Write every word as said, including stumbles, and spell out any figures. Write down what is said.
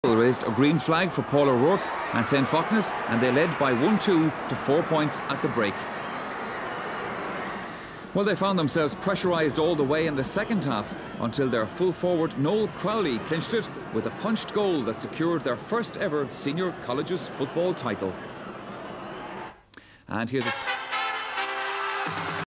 raised a green flag for Paul O'Rourke and Saint Fachtna's, and they led by one two to four points at the break. Well, they found themselves pressurised all the way in the second half until their full forward Noel Crowley clinched it with a punched goal that secured their first ever senior colleges football title. And here's the